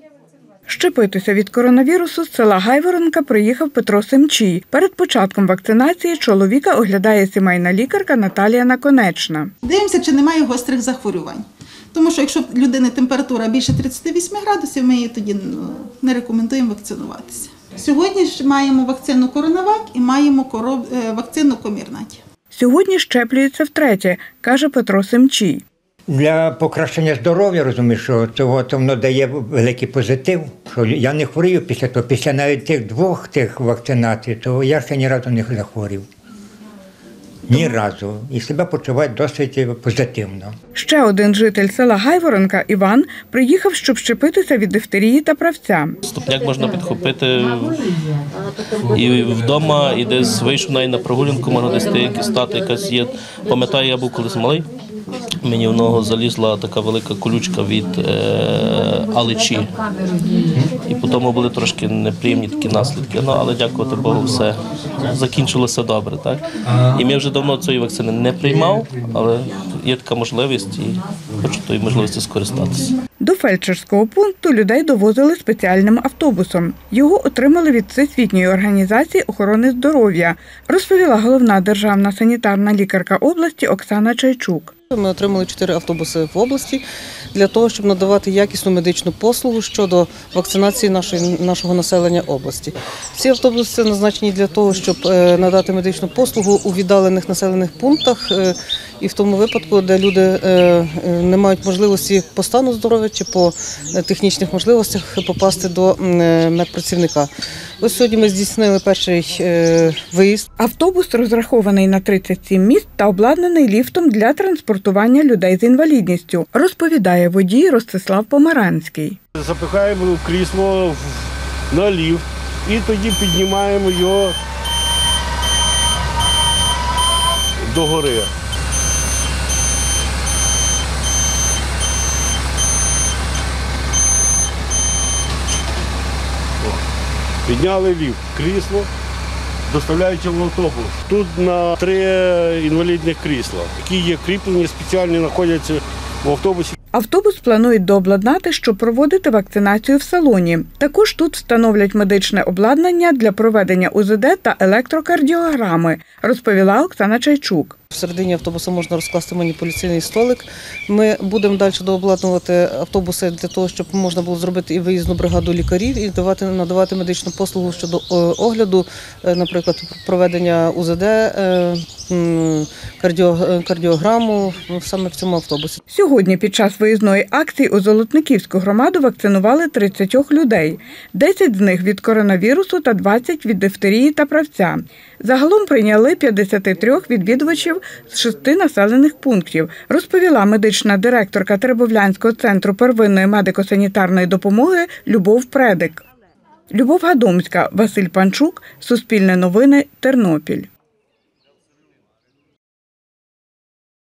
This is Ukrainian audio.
Щепитися від коронавірусу з села Гайворонка приїхав Петро Семчій. Перед початком вакцинації чоловіка оглядає сімейна лікарка Наталія Наконечна. Дивимося, чи немає гострих захворювань. Тому що якщо в людини температура більше 38 градусів, ми її тоді не рекомендуємо вакцинуватися. Сьогодні ж маємо вакцину Коронавак і маємо вакцину Комірнаті. Сьогодні щеплюється втретє, каже Петро Семчій. Для покращення здоров'я, розумію, що цього воно дає великий позитив, що я не хворію після того, після навіть тих двох вакцинацій, то я ще ні разу не захворів. Ні разу. І себе почуваю досить позитивно. Ще один житель села Гайворонка, Іван, приїхав, щоб щепитися від дифтерії та правця. Ступняк можна підхопити і вдома, і десь вийшов навіть на прогулянку, можна десь деякі стати, якась є. Пам'ятаю, я був колись малий, мені в ногу залізла така велика колючка від аличі. І потім були трошки неприємні такі наслідки. Але дякувати Богу, все закінчилося добре. Так? І ми вже давно цієї вакцини не приймав, але є така можливість і хочу тої можливості скористатися. До фельдшерського пункту людей довозили спеціальним автобусом. Його отримали від Всесвітньої організації охорони здоров'я, розповіла головна державна санітарна лікарка області Оксана Чайчук. Ми отримали 4 автобуси в області для того, щоб надавати якісну медичну послугу щодо вакцинації нашого населення області. Ці автобуси назначені для того, щоб надати медичну послугу у віддалених населених пунктах і в тому випадку, де люди не мають можливості по стану здоров'я чи по технічних можливостях попасти до медпрацівника. Ось сьогодні ми здійснили перший виїзд. Автобус розрахований на 37 місць та обладнаний ліфтом для транспортування людей з інвалідністю, розповідає водій Ростислав Помаранський. Запихаємо крісло на ліфт і тоді піднімаємо його догори. Підняли ліфт, крісло, доставляючи в автобус. Тут на 3 інвалідних крісла, які є кріплені, спеціально знаходяться в автобусі. Автобус планують дообладнати, щоб проводити вакцинацію в салоні. Також тут встановлять медичне обладнання для проведення УЗД та електрокардіограми, розповіла Оксана Чайчук. Всередині автобуса можна розкласти маніпуляційний столик. Ми будемо далі дообладнувати автобуси для того, щоб можна було зробити і виїзну бригаду лікарів, і надавати медичну послугу щодо огляду, наприклад, проведення УЗД, кардіограму саме в цьому автобусі. Сьогодні під час виїзної акції у Золотниківську громаду вакцинували 30 людей. 10 з них від коронавірусу та 20 від дифтерії та правця. Загалом прийняли 53 відвідувачів з 6 населених пунктів, розповіла медична директорка Теребовлянського центру первинної медико-санітарної допомоги Любов Предик. Любов Гадомська, Василь Панчук, Суспільне новини, Тернопіль.